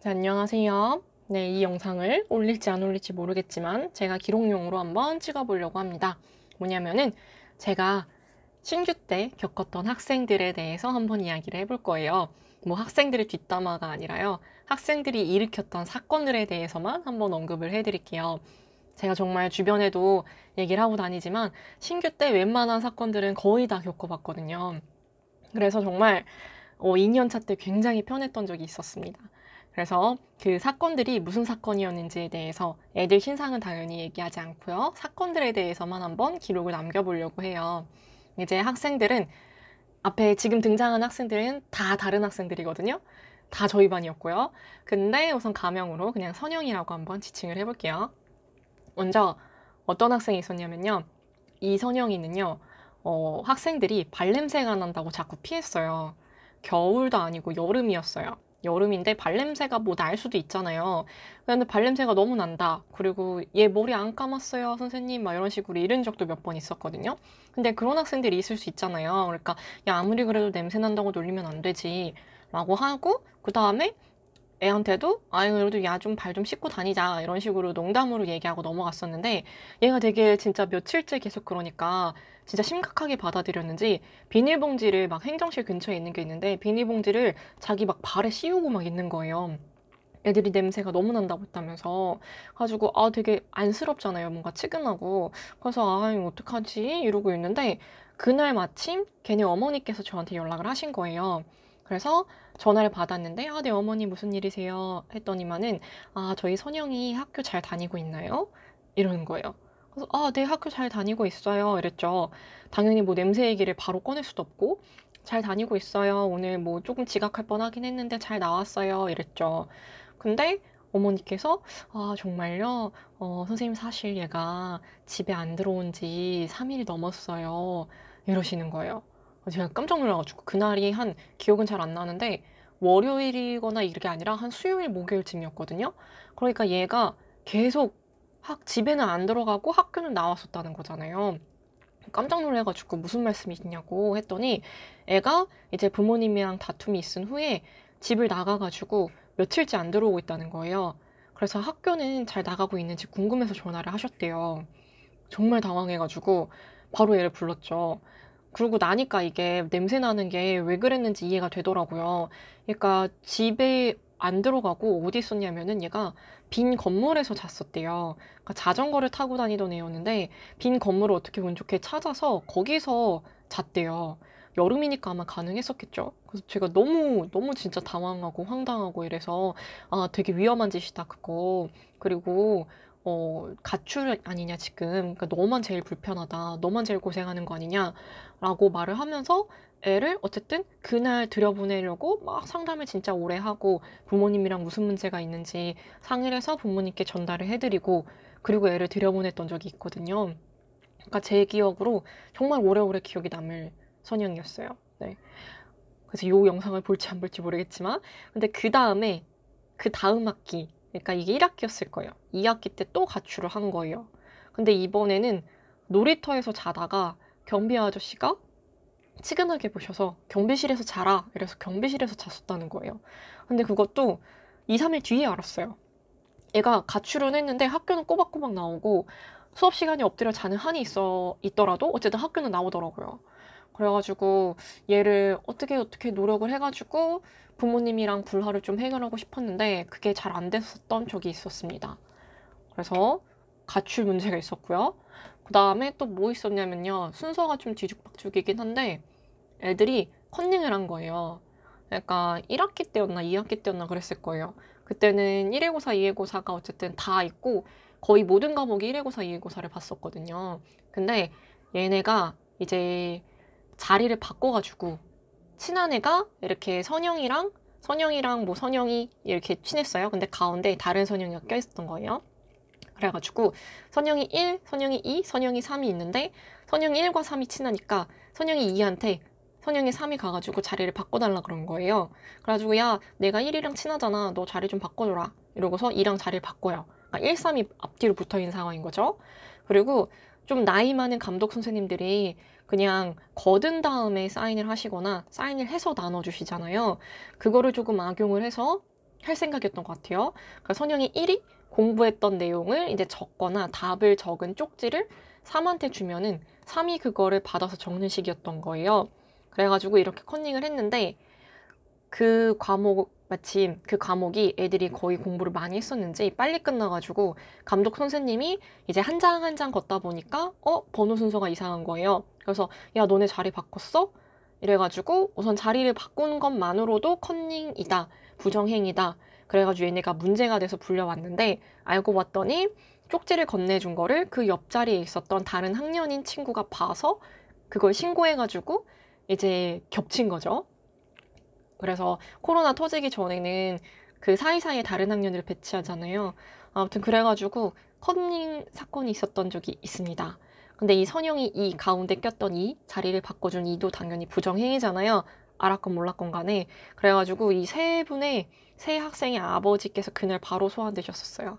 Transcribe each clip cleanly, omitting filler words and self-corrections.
네, 안녕하세요. 네, 이 영상을 올릴지 안 올릴지 모르겠지만 제가 기록용으로 한번 찍어보려고 합니다. 뭐냐면은 제가 신규 때 겪었던 학생들에 대해서 한번 이야기를 해볼 거예요. 뭐 학생들의 뒷담화가 아니라요. 학생들이 일으켰던 사건들에 대해서만 한번 언급을 해드릴게요. 제가 정말 주변에도 얘기를 하고 다니지만 신규 때 웬만한 사건들은 거의 다 겪어봤거든요. 그래서 정말 2년차 때 굉장히 편했던 적이 있었습니다. 그래서 그 사건들이 무슨 사건이었는지에 대해서 애들 신상은 당연히 얘기하지 않고요. 사건들에 대해서만 한번 기록을 남겨보려고 해요. 이제 학생들은 앞에 지금 등장한 학생들은 다 다른 학생들이거든요. 다 저희 반이었고요. 근데 우선 가명으로 그냥 선영이라고 한번 지칭을 해볼게요. 먼저 어떤 학생이 있었냐면요. 이 선영이는요. 학생들이 발냄새가 난다고 자꾸 피했어요. 겨울도 아니고 여름이었어요. 여름인데 발냄새가 뭐 날 수도 있잖아요. 근데 발냄새가 너무 난다. 그리고 얘 머리 안 감았어요, 선생님. 막 이런 식으로 이런 적도 몇 번 있었거든요. 근데 그런 학생들이 있을 수 있잖아요. 그러니까 야, 아무리 그래도 냄새 난다고 놀리면 안 되지. 라고 하고 그 다음에 애한테도 아유 그래도 야 좀 발 좀 씻고 다니자 이런 식으로 농담으로 얘기하고 넘어갔었는데 얘가 되게 진짜 며칠째 계속 그러니까 진짜 심각하게 받아들였는지 비닐봉지를 막 행정실 근처에 있는 게 있는데 비닐봉지를 자기 막 발에 씌우고 막 있는 거예요. 애들이 냄새가 너무 난다고 했다면서 가지고 아 되게 안쓰럽잖아요. 뭔가 측은하고 그래서 아 이거 어떡하지 이러고 있는데 그날 마침 걔네 어머니께서 저한테 연락을 하신 거예요. 그래서 전화를 받았는데 아 네 어머니 무슨 일이세요 했더니만은 아 저희 선영이 학교 잘 다니고 있나요? 이러는 거예요. 그래서 아 네 학교 잘 다니고 있어요 이랬죠. 당연히 뭐 냄새 얘기를 바로 꺼낼 수도 없고 잘 다니고 있어요. 오늘 뭐 조금 지각할 뻔하긴 했는데 잘 나왔어요 이랬죠. 근데 어머니께서 "아 정말요? 선생님 사실 얘가 집에 안 들어온 지 3 일이 넘었어요." 이러시는 거예요. 제가 깜짝 놀라 가지고 그날이 한 기억은 잘 안 나는데 월요일이거나 이게 아니라 한 수요일, 목요일쯤이었거든요. 그러니까 얘가 계속 학 집에는 안 들어가고 학교는 나왔었다는 거잖아요. 깜짝 놀라 가지고 "무슨 말씀이시냐."고 했더니 애가 이제 부모님이랑 다툼이 있은 후에 집을 나가 가지고 며칠째 안 들어오고 있다는 거예요. 그래서 학교는 잘 나가고 있는지 궁금해서 전화를 하셨대요. 정말 당황해 가지고 바로 얘를 불렀죠. 그러고 나니까 이게 냄새 나는 게 왜 그랬는지 이해가 되더라고요. 그러니까 집에 안 들어가고 어디 있었냐면은 얘가 빈 건물에서 잤었대요. 그러니까 자전거를 타고 다니던 애였는데 빈 건물을 어떻게 운 좋게 찾아서 거기서 잤대요. 여름이니까 아마 가능했었겠죠. 그래서 제가 너무 진짜 당황하고 황당하고 이래서 '아 되게 위험한 짓이다 그거. 그리고 가출 아니냐 지금. 그러니까 너만 제일 불편하다. 너만 제일 고생하는 거 아니냐.'라고 말을 하면서 애를 어쨌든 그날 들여보내려고 막 상담을 진짜 오래 하고 부모님이랑 무슨 문제가 있는지 상의를 해서 부모님께 전달을 해 드리고 그리고 애를 들여보냈던 적이 있거든요. 그러니까 제 기억으로 정말 오래오래 기억이 남을 선영이었어요. 네. 그래서 요 영상을 볼지 안 볼지 모르겠지만 근데 그다음 학기 그러니까 이게 1 학기였을 거예요. 2 학기 때 또 가출을 한 거예요. 근데 이번에는 놀이터에서 자다가 경비 아저씨가 치근하게 보셔서 "경비실에서 자라." 이래서 경비실에서 잤었다는 거예요. 근데 그것도 2-3일 뒤에 알았어요. 애가 가출은 했는데 학교는 꼬박꼬박 나오고 수업 시간에 엎드려 자는 한이 있더라도 어쨌든 학교는 나오더라고요. 그래 가지고 얘를 어떻게 노력을 해 가지고 부모님이랑 불화를 좀 해결하고 싶었는데 그게 잘 안 됐었던 적이 있었습니다. 그래서 가출 문제가 있었고요. 그다음에 또 뭐 있었냐면요. 순서가 좀 뒤죽박죽이긴 한데 애들이 컨닝을 한 거예요. 그러니까 1 학기 때였나 2 학기 때였나 그랬을 거예요. 그때는 1 회고사, 2 회고사가 어쨌든 다 있고 거의 모든 과목이 1 회고사, 2 회고사를 봤었거든요. 근데 얘네가 이제 자리를 바꿔 가지고 친한 애가 이렇게 선영이랑 뭐 선영이 이렇게 친했어요. 근데 가운데 다른 선영이가 껴있었던 거예요. 그래 가지고 선영이 1, 선영이 2, 선영이 3이 있는데 선영이 1과 3이 친하니까 선영이 2한테 선영이 3이 가 가지고 자리를 바꿔 달라 그런 거예요. 그래 가지고 "야 내가 1이랑 친하잖아. 너 자리 좀 바꿔 줘라." 이러고서 2랑 자리를 바꿔요. 그러니까 1, 3이 앞뒤로 붙어 있는 상황인 거죠. 그리고 좀 나이 많은 감독 선생님들이 그냥 거둔 다음에 사인을 하시거나 사인을 해서 나눠 주시잖아요. 그거를 조금 악용을 해서 할 생각이었던 것 같아요. 그러니까 선영이 1이 공부했던 내용을 이제 적거나 답을 적은 쪽지를 3한테 주면은 3이 그거를 받아서 적는 식이었던 거예요. 그래가지고 이렇게 컨닝을 했는데 그 과목 마침 그 과목이 애들이 거의 공부를 많이 했었는지 빨리 끝나가지고 감독 선생님이 이제 한 장 한 장 걷다 보니까 번호 순서가 이상한 거예요. 그래서 야 너네 자리 바꿨어? 이래가지고 우선 자리를 바꾸는 것만으로도 컨닝이다, 부정행위다. 그래가지고 얘네가 문제가 돼서 불려왔는데 알고 봤더니 쪽지를 건네준 거를 그 옆자리에 있었던 다른 학년인 친구가 봐서 그걸 신고해가지고 이제 겹친 거죠. 그래서 코로나 터지기 전에는 그 사이사이에 다른 학년을 배치하잖아요. 아무튼 그래가지고 컨닝 사건이 있었던 적이 있습니다. 근데 이 선영이 이 가운데 꼈던 이 자리를 바꿔준 이도 당연히 부정행위잖아요. 알았건 몰랐건 간에. 그래가지고 이 세 학생의 아버지께서 그날 바로 소환되셨었어요.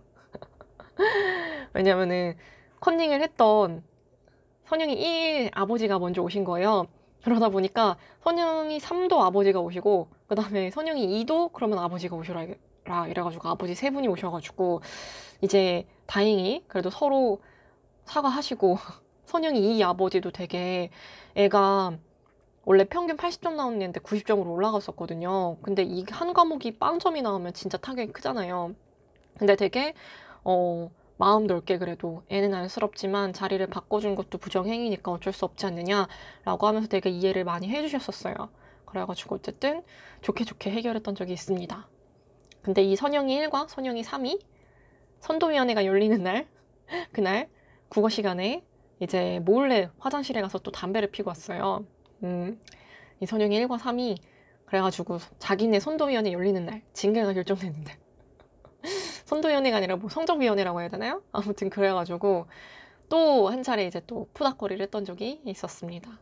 왜냐면은 컨닝을 했던 선영이 1 아버지가 먼저 오신 거예요. 그러다 보니까 선영이 3도 아버지가 오시고 그 다음에 선영이 2도 그러면 아버지가 오시라 이래가지고 아버지 세 분이 오셔가지고 이제 다행히 그래도 서로 사과하시고 선영이 2 아버지도 되게 애가 원래 평균 80점 나오는 애인데 90점으로 올라갔었거든요. 근데 이 한 과목이 빵점이 나오면 진짜 타격이 크잖아요. 근데 되게 마음 넓게 그래도 애는 안쓰럽지만 자리를 바꿔준 것도 부정행위니까 어쩔 수 없지 않느냐라고 하면서 되게 이해를 많이 해주셨었어요. 그래가지고 어쨌든 좋게 해결했던 적이 있습니다. 근데 이 선영이 1과 선영이 3이 선도위원회가 열리는 날 그날 국어 시간에 이제 몰래 화장실에 가서 또 담배를 피고 왔어요. 이 선영이 1과 3이 그래가지고 자기네 선도위원회 열리는 날 징계가 결정됐는데 선도위원회가 아니라 뭐 성적위원회라고 해야 되나요? 아무튼 그래가지고 또 한 차례 이제 또 푸닥거리를 했던 적이 있었습니다.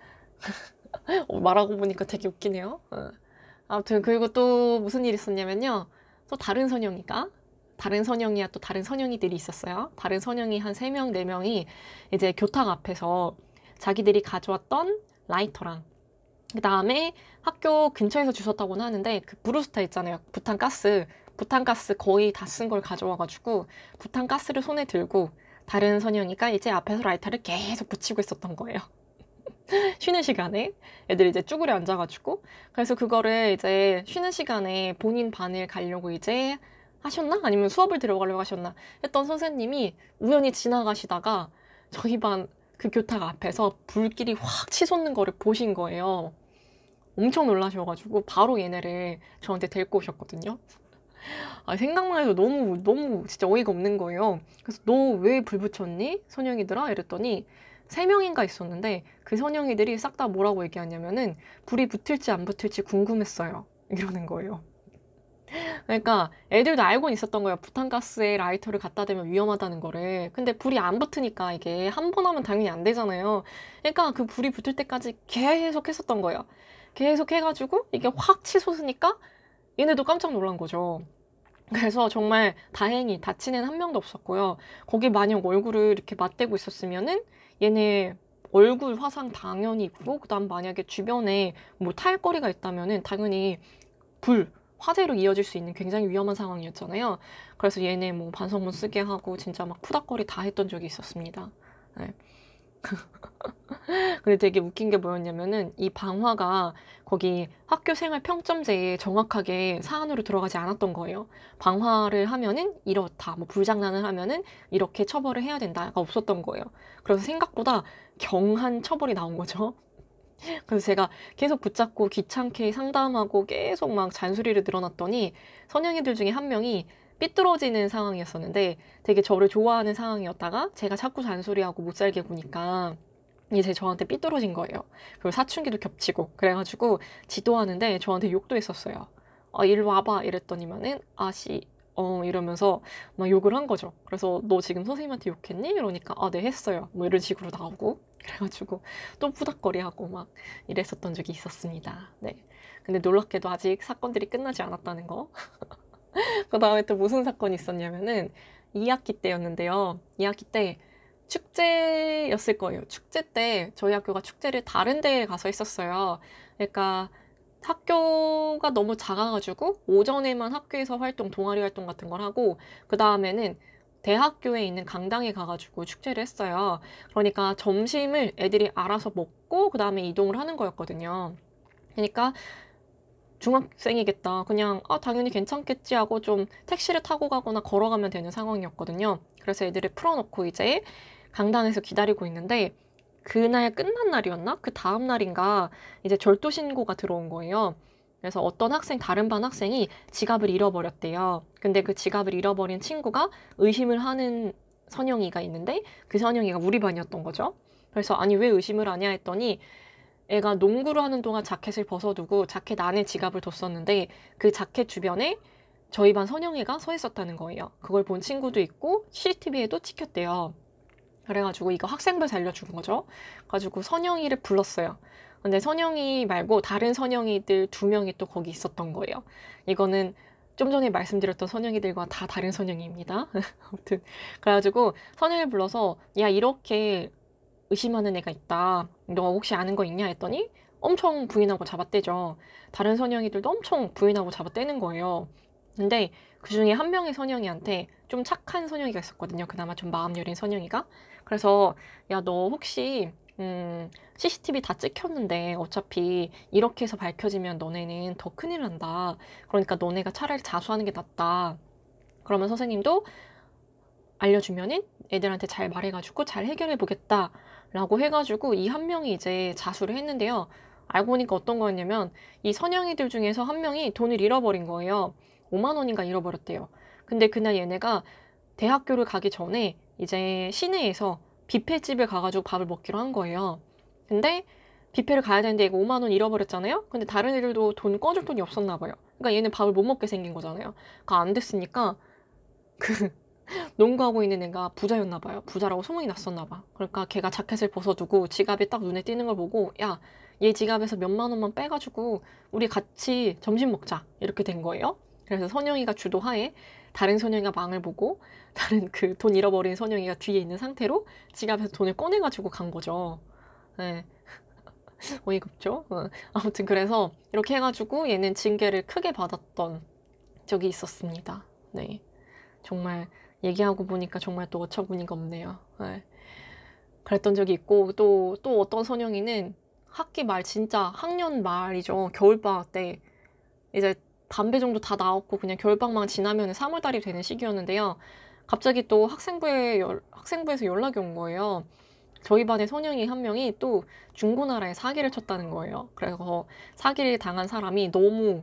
말하고 보니까 되게 웃기네요. 아무튼 그리고 또 무슨 일이 있었냐면요. 또 다른 선영이야 또 다른 선영이들이 있었어요. 다른 선영이 한 3명, 4명이 이제 교탁 앞에서 자기들이 가져왔던 라이터랑 그 다음에 학교 근처에서 주웠다고는 하는데 그 브루스타 있잖아요. 부탄가스 거의 다 쓴 걸 가져와가지고 부탄가스를 손에 들고 다른 선영이가 이제 앞에서 라이터를 계속 붙이고 있었던 거예요. 쉬는 시간에 애들이 이제 쭈그려 앉아가지고 그래서 그거를 이제 쉬는 시간에 본인 반을 가려고 이제 하셨나? 아니면 수업을 들어가려고 하셨나? 했던 선생님이 우연히 지나가시다가 저희 반 그 교탁 앞에서 불길이 확 치솟는 거를 보신 거예요. 엄청 놀라셔가지고 바로 얘네를 저한테 데리고 오셨거든요. 생각만 해도 너무 진짜 어이가 없는 거예요. 그래서 너 왜 불 붙였니? 선영이들아? 이랬더니 3명인가 있었는데 그 선영이들이 싹 다 뭐라고 얘기하냐면은 불이 붙을지 안 붙을지 궁금했어요. 이러는 거예요. 그러니까 애들도 알고는 있었던 거예요. 부탄가스에 라이터를 갖다 대면 위험하다는 거를. 근데 불이 안 붙으니까 이게 한 번 하면 당연히 안 되잖아요. 그러니까 그 불이 붙을 때까지 계속 했었던 거예요. 계속 해가지고 이게 확 치솟으니까 얘네도 깜짝 놀란 거죠. 그래서 정말 다행히 다친 애는 한 명도 없었고요. 거기 만약 얼굴을 이렇게 맞대고 있었으면은 얘네 얼굴 화상 당연히 입고 그다음 만약에 주변에 뭐 탈거리가 있다면은 당연히 화재로 이어질 수 있는 굉장히 위험한 상황이었잖아요. 그래서 얘네 뭐 반성문 쓰게 하고 진짜 막 푸닥거리 다 했던 적이 있었습니다. 네. 근데 되게 웃긴 게 뭐였냐면은 이 방화가 거기 학교 생활 평점제에 정확하게 사안으로 들어가지 않았던 거예요. 방화를 하면은 이렇다, 뭐 불장난을 하면은 이렇게 처벌을 해야 된다가 없었던 거예요. 그래서 생각보다 경한 처벌이 나온 거죠. 그래서 제가 계속 붙잡고 귀찮게 상담하고 계속 막 잔소리를 늘어놨더니 선영이들 중에 한 명이 삐뚤어지는 상황이었었는데 되게 저를 좋아하는 상황이었다가 제가 자꾸 잔소리하고 못 살게 구니까 이제 저한테 삐뚤어진 거예요. 그리고 사춘기도 겹치고 그래가지고 지도하는데 저한테 욕도 했었어요. 일로 와봐 이랬더니만은 이러면서 막 욕을 한 거죠. 그래서 너 지금 선생님한테 욕했니? 이러니까 네 했어요. 뭐 이런 식으로 나오고 그래가지고 또 푸닥거리하고 막 이랬었던 적이 있었습니다. 네. 근데 놀랍게도 아직 사건들이 끝나지 않았다는 거. 그 다음에 또 무슨 사건이 있었냐면은 2학기 때였는데요. 2학기 때 축제였을 거예요. 축제 때 저희 학교가 축제를 다른 데에 가서 했었어요. 그러니까 학교가 너무 작아가지고 오전에만 학교에서 활동, 동아리 활동 같은 걸 하고 그 다음에는 대학교에 있는 강당에 가가지고 축제를 했어요. 그러니까 점심을 애들이 알아서 먹고 그 다음에 이동을 하는 거였거든요. 그러니까 중학생이겠다. 그냥 당연히 괜찮겠지 하고 좀 택시를 타고 가거나 걸어가면 되는 상황이었거든요. 그래서 애들을 풀어놓고 이제 강당에서 기다리고 있는데 그날 끝난 날이었나? 그 다음 날인가 이제 절도 신고가 들어온 거예요. 그래서 어떤 학생, 다른 반 학생이 지갑을 잃어버렸대요. 근데 그 지갑을 잃어버린 친구가 의심을 하는 선영이가 있는데 그 선영이가 우리 반이었던 거죠. 그래서 아니 왜 의심을 하냐 했더니 애가 농구를 하는 동안 자켓을 벗어두고 자켓 안에 지갑을 뒀었는데 그 자켓 주변에 저희 반 선영이가 서 있었다는 거예요. 그걸 본 친구도 있고 CCTV에도 찍혔대요. 그래가지고 이거 학생부에서 알려준 거죠. 가지고 선영이를 불렀어요. 근데 선영이 말고 다른 선영이들 2명이 또 거기 있었던 거예요. 이거는 좀 전에 말씀드렸던 선영이들과 다 다른 선영이입니다. 아무튼 그래가지고 선영이를 불러서 야 이렇게 의심하는 애가 있다. 너 혹시 아는 거 있냐 했더니 엄청 부인하고 잡아떼죠. 다른 선영이들도 엄청 부인하고 잡아떼는 거예요. 근데 그 중에 한 명의 선영이한테 좀 착한 선영이가 있었거든요. 그나마 좀 마음 여린 선영이가. 그래서 야 너 혹시 CCTV 다 찍혔는데 어차피 이렇게 해서 밝혀지면 너네는 더 큰일 난다. 그러니까 너네가 차라리 자수하는 게 낫다. 그러면 선생님도 알려주면은 애들한테 잘 말해가지고 잘 해결해 보겠다 라고 해가지고 이 한 명이 이제 자수를 했는데요. 알고 보니까 어떤 거였냐면 이 선영이들 중에서 한 명이 돈을 잃어버린 거예요. 5만 원인가 잃어버렸대요. 근데 그날 얘네가 대학교를 가기 전에 이제 시내에서 뷔페집을 가가지고 밥을 먹기로 한 거예요. 근데 뷔페를 가야 되는데 이거 5만 원 잃어버렸잖아요. 근데 다른 애들도 돈 꺼줄 돈이 없었나 봐요. 그러니까 얘는 밥을 못 먹게 생긴 거잖아요. 그러니까 안 됐으니까 그 농구하고 있는 애가 부자였나 봐요. 부자라고 소문이 났었나 봐. 그러니까 걔가 자켓을 벗어두고 지갑이 딱 눈에 띄는 걸 보고 야, 얘 지갑에서 몇만 원만 빼가지고 우리 같이 점심 먹자. 이렇게 된 거예요. 그래서 선영이가 주도하에 다른 선영이가 망을 보고 다른 그 돈 잃어버린 선영이가 뒤에 있는 상태로 지갑에서 돈을 꺼내가지고 간 거죠. 네. 어이가 없죠? 아무튼 그래서 이렇게 해가지고 얘는 징계를 크게 받았던 적이 있었습니다. 네. 정말 얘기하고 보니까 정말 또 어처구니가 없네요. 네. 그랬던 적이 있고 또 어떤 선영이는 학기 말 진짜 학년 말이죠. 겨울방학 때 이제 담배 정도 다 나왔고 그냥 겨울방학만 지나면 3월달이 되는 시기였는데요. 갑자기 또 학생부에서 연락이 온 거예요. 저희 반에 선영이 한 명이 또 중고나라에 사기를 쳤다는 거예요. 그래서 사기를 당한 사람이 너무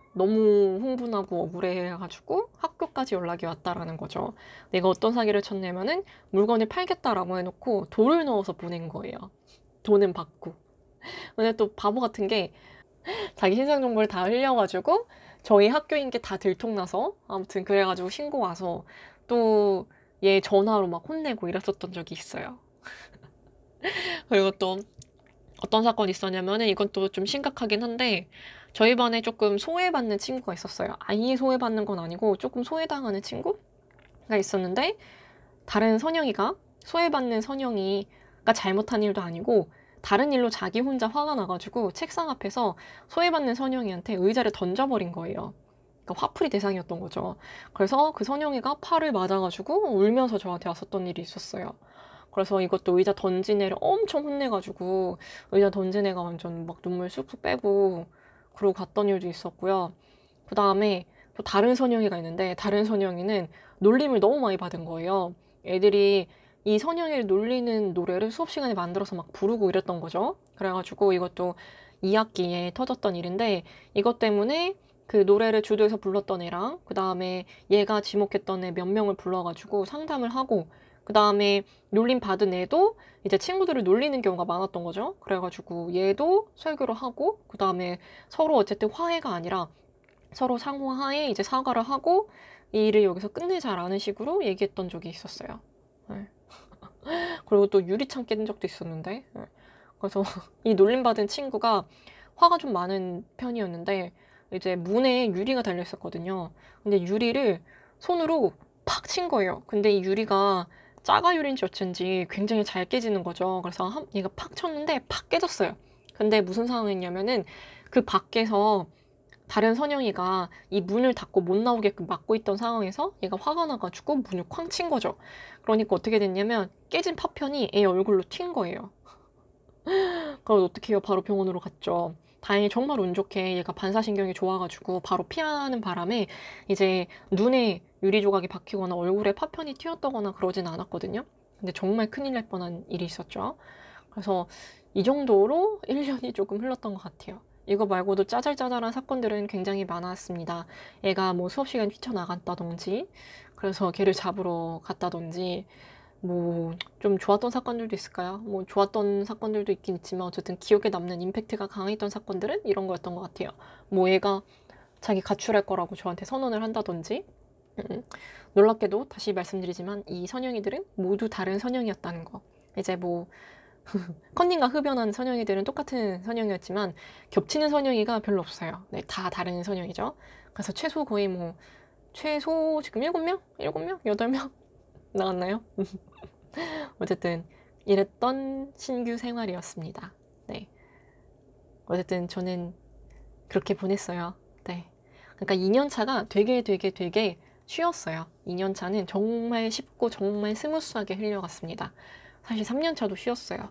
흥분하고 억울해가지고 학교까지 연락이 왔다라는 거죠. 내가 어떤 사기를 쳤냐면은 물건을 팔겠다라고 해놓고 돌을 넣어서 보낸 거예요. 돈은 받고. 근데 또 바보 같은 게 자기 신상 정보를 다 흘려가지고 저희 학교인 게 다 들통나서 아무튼 그래가지고 신고 와서 또 얘 전화로 막 혼내고 이랬었던 적이 있어요. 그리고 또 어떤 사건이 있었냐면은 이건 또 좀 심각하긴 한데 저희 반에 조금 소외받는 친구가 있었어요. 아예 소외받는 건 아니고 조금 소외당하는 친구가 있었는데 다른 선영이가 소외받는 선영이가 잘못한 일도 아니고 다른 일로 자기 혼자 화가 나가지고 책상 앞에서 소외받는 선영이한테 의자를 던져버린 거예요. 그러니까 화풀이 대상이었던 거죠. 그래서 그 선영이가 팔을 맞아가지고 울면서 저한테 왔었던 일이 있었어요. 그래서 이것도 의자 던진 애를 엄청 혼내가지고 의자 던진 애가 완전 막 눈물 쑥쑥 빼고 그러고 갔던 일도 있었고요. 그 다음에 또 다른 선영이가 있는데 다른 선영이는 놀림을 너무 많이 받은 거예요. 애들이 이 선영이를 놀리는 노래를 수업 시간에 만들어서 막 부르고 이랬던 거죠. 그래가지고 이것도 2학기에 터졌던 일인데 이것 때문에 그 노래를 주도해서 불렀던 애랑 그 다음에 얘가 지목했던 애 몇 명을 불러가지고 상담을 하고 그 다음에 놀림 받은 애도 이제 친구들을 놀리는 경우가 많았던 거죠. 그래가지고 얘도 설교를 하고 그 다음에 서로 어쨌든 화해가 아니라 서로 상호하에 이제 사과를 하고 이 일을 여기서 끝내자라는 식으로 얘기했던 적이 있었어요. 네. 그리고 또 유리창 깬 적도 있었는데 네. 그래서 이 놀림받은 친구가 화가 좀 많은 편이었는데 이제 문에 유리가 달려 있었거든요. 근데 유리를 손으로 팍 친 거예요. 근데 이 유리가 짜가 유리인지 어쩐지 굉장히 잘 깨지는 거죠. 그래서 얘가 팍 쳤는데 팍 깨졌어요. 근데 무슨 상황이었냐면은 그 밖에서 다른 선영이가 이 문을 닫고 못 나오게끔 막고 있던 상황에서 얘가 화가 나가지고 문을 쾅 친 거죠. 그러니까 어떻게 됐냐면 깨진 파편이 애 얼굴로 튄 거예요. 그럼 어떻게 해요? 바로 병원으로 갔죠. 다행히 정말 운 좋게 얘가 반사신경이 좋아가지고 바로 피하는 바람에 이제 눈에 유리 조각이 박히거나 얼굴에 파편이 튀었다거나 그러진 않았거든요. 근데 정말 큰일 날 뻔한 일이 있었죠. 그래서 이 정도로 1년이 조금 흘렀던 것 같아요. 이거 말고도 짜잘짜잘한 사건들은 굉장히 많았습니다. 애가 뭐 수업 시간 뛰쳐나갔다든지, 그래서 걔를 잡으러 갔다든지, 뭐 좀 좋았던 사건들도 있을까요? 뭐 좋았던 사건들도 있긴 있지만 어쨌든 기억에 남는 임팩트가 강했던 사건들은 이런 거였던 것 같아요. 뭐 얘가 자기 가출할 거라고 저한테 선언을 한다든지, 놀랍게도 다시 말씀드리지만 이 선영이들은 모두 다른 선영이었다는 거. 이제 뭐 컨닝과 흡연한 선영이들은 똑같은 선영이었지만 겹치는 선영이가 별로 없어요. 네, 다 다른 선영이죠. 그래서 최소 거의 뭐 최소 지금 7명? 7명? 8명? 나왔나요? 어쨌든 이랬던 신규 생활이었습니다. 네. 어쨌든 저는 그렇게 보냈어요. 네. 그러니까 2년 차가 되게 쉬웠어요. 2년 차는 정말 쉽고 정말 스무스하게 흘러갔습니다. 사실 3년 차도 쉬웠어요.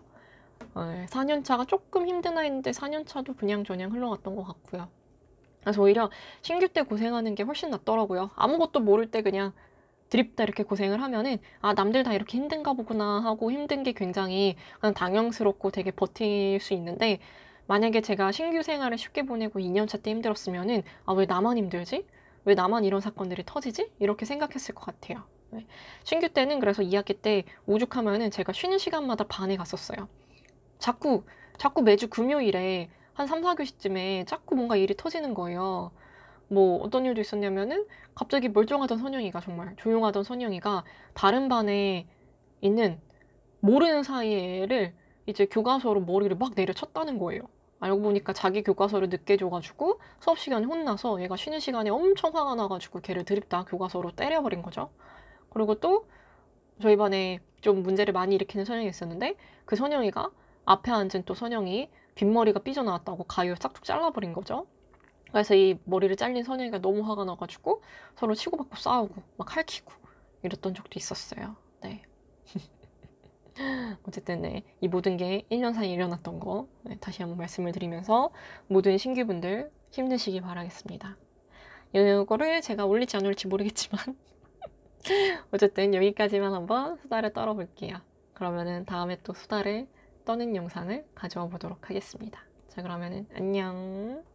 4년 차가 조금 힘드나 했는데 4년 차도 그냥저냥 흘러갔던 것 같고요. 그래서 오히려 신규 때 고생하는 게 훨씬 낫더라고요. 아무것도 모를 때 그냥 드립다 이렇게 고생을 하면은 아 남들 다 이렇게 힘든가 보구나 하고 힘든 게 굉장히 그냥 당연스럽고 되게 버틸 수 있는데 만약에 제가 신규 생활을 쉽게 보내고 2년차 때 힘들었으면은 아 왜 나만 힘들지? 왜 나만 이런 사건들이 터지지? 이렇게 생각했을 것 같아요. 네. 신규 때는 그래서 2학기 때 오죽하면은 제가 쉬는 시간마다 반에 갔었어요. 자꾸 매주 금요일에 한 3, 4교시쯤에 자꾸 뭔가 일이 터지는 거예요. 뭐 어떤 일도 있었냐면은 갑자기 멀쩡하던 선영이가 정말 조용하던 선영이가 다른 반에 있는 모르는 사이에 애를 이제 교과서로 머리를 막 내려쳤다는 거예요. 알고 보니까 자기 교과서를 늦게 줘가지고 수업 시간에 혼나서 얘가 쉬는 시간에 엄청 화가 나가지고 걔를 드립다 교과서로 때려버린 거죠. 그리고 또 저희 반에 좀 문제를 많이 일으키는 선영이 있었는데 그 선영이가 앞에 앉은 또 선영이 뒷머리가 삐져나왔다고 가위를 싹둑 잘라버린 거죠. 그래서 이 머리를 잘린 선영이가 너무 화가 나가지고 서로 치고받고 싸우고 막 핥히고 이랬던 적도 있었어요. 네. 어쨌든 네, 이 모든 게 1년 사이에 일어났던 거 네, 다시 한번 말씀을 드리면서 모든 신규분들 힘내시기 바라겠습니다. 이거를 제가 올릴지 안 올릴지 모르겠지만 어쨌든 여기까지만 한번 수다를 떨어볼게요. 그러면은 다음에 또 수다를 떠는 영상을 가져와 보도록 하겠습니다. 자, 그러면은 안녕.